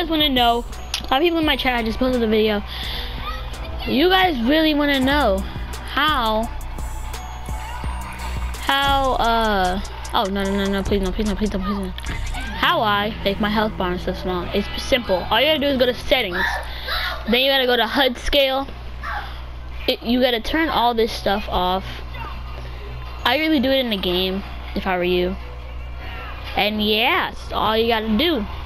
guys want to know, a lot of people in my chat, I just posted the video. You guys really want to know how, oh, no, please no. How I make my health bar so small. It's simple. All you gotta do is go to settings. Then you gotta go to hudscale. You gotta turn all this stuff off. I really do it in the game, if I were you. And yeah, that's all you gotta do.